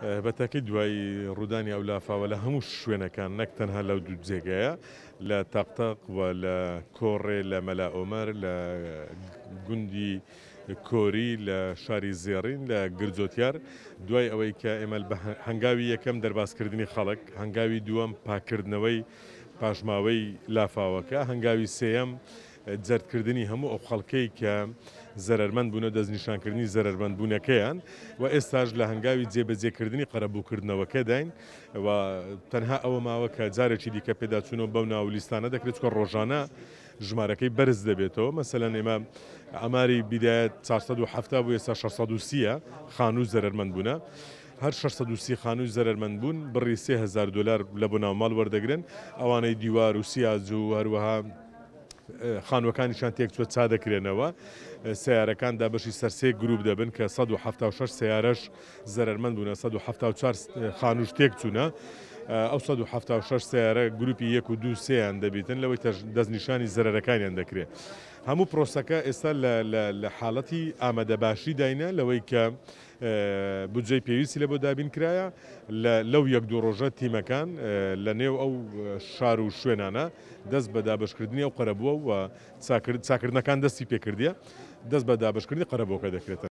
بەتاکەی دوای ڕوودانی ئەو لافاوە لە هەموو شوێنەکان نەک تەنها لەو دوو جێگەیە لە تاقتەق و لە کۆڕێ لە مەلا ئۆمەر لە گوندی کۆری لە شاری زێڕین لە گرجۆتیار دوای ئەوەی کە ئێمە هەنگاوی یەکەم دەرباسکردنی خەڵک هەنگاوی دووەم پاکردنەوەی پاشماوەی لافاوەکە هەنگاوی سێیەم جەردکردنی هەموو ئەو خەڵکەی کە زەرمەند بوونە دەستنیشانکردنی زەرمەند بوونەکەیان و ئێستاش لە هەنگاوی جێبەجێکردنی قەرەبووکردنەوەکە داین و تەنها ئەوە ماوە کە جارێکی دیکە پێداچوونەوە بەو ناولیستانە دەکرێت کە ڕۆژانە ژمارەکەی بەرز دەبێتەوە مەسەلەن ئێمە ئەماری بیدایەت 470 بوو ئێستا 630 خانوو زەرمەند بوونە هەر 630 خانووی زەرمەند بوون بڕی 3000 دلار لە بۆ ناوماڵ وەردەگرن ئەوانەی دیوار و سیاز و هەروەها خانوەکانیشان تێکچوە چا دەکرێنەوە سیارەکاندا بەشی سەرسێ گروپ دەبن کە 176 سیارەش زەرمەند بوونە 174 خانووش تێک چوونە ئەو 176 سیارە گروپی 1 و 2 سێیان دەبیتن لەوەی دەستنیشانی زەرەرەکانیان دەکرێت هەموو پرۆسەکە ئێستا لە حاڵەتی ئامادەباشی داینە لەوەی کە بودجەی پێویستی لە بۆ دابین کرایە لەو یەک دوو ڕۆژە تیمەکان لە نێو ئەو شار و شوێنانە دەست بە دابشکردنی ئەو قەرەبووە و چاکردنەکان دەستی پێکردیە دەست بە دابشکردنی قەرەبووەکە دەکرێتە